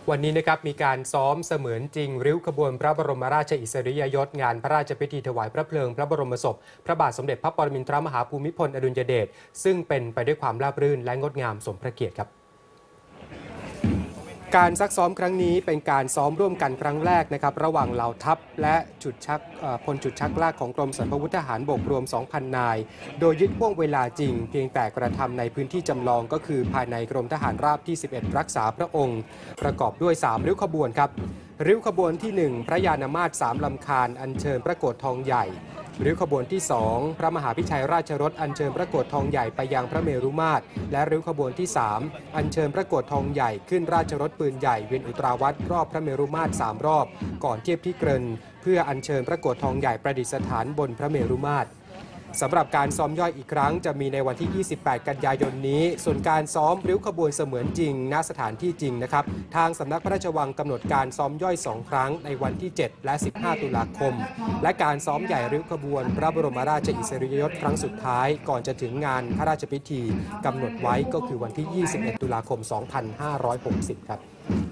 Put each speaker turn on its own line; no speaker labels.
วันนี้นะครับมีการซ้อมเสมือนจริงริ้วขบวนพระบรมราชอิสริยยศงานพระราชพิธีถวายพระเพลิงพระบรมศพพระบาทสมเด็จพระปรมินทรมหาภูมิพลอดุลยเดชซึ่งเป็นไปด้วยความราบรื่นและงดงามสมพระเกียรติครับการซักซ้อมครั้งนี้เป็นการซ้อมร่วมกันครั้งแรกนะครับระหว่างเหล่าทัพและพลจุดชักลากของกรมสรรพาวุธทหารบกรวม 2,000 นายโดยยึดห่วงเวลาจริงเพียงแต่กระทำในพื้นที่จำลองก็คือภายในกรมทหารราบที่ 11 รักษาพระองค์ประกอบด้วย 3 ริ้วขบวนครับริ้วขบวนที่ 1 พระยานมาตร3 ลำคาญอัญเชิญพระโกฐทองใหญ่ริ้วขบวนที่ 2 พระมหาพิชัยราชรถอัญเชิญพระโกฐทองใหญ่ไปยังพระเมรุมาตรและริ้วขบวนที่ 3 อัญเชิญพระโกฐทองใหญ่ขึ้นราชรถปืนใหญ่เวียนอุตราวัดรอบพระเมรุมาตร3 รอบก่อนเทียบที่เกริ่นเพื่ออัญเชิญพระโกฐทองใหญ่ประดิษฐานบนพระเมรุมาตรสำหรับการซ้อมย่อยอีกครั้งจะมีในวันที่ 28 กันยายนนี้ส่วนการซ้อมริ้วขบวนเสมือนจริงณสถานที่จริงนะครับทางสำนักพระราชวังกำหนดการซ้อมย่อย2 ครั้งในวันที่ 7 และ 15 ตุลาคมและการซ้อมใหญ่ริ้วขบวนพระบรมราชอิสริยยศครั้งสุดท้ายก่อนจะถึงงานพระราชพิธีกำหนดไว้ก็คือวันที่ 21 ตุลาคม 2560 ครับ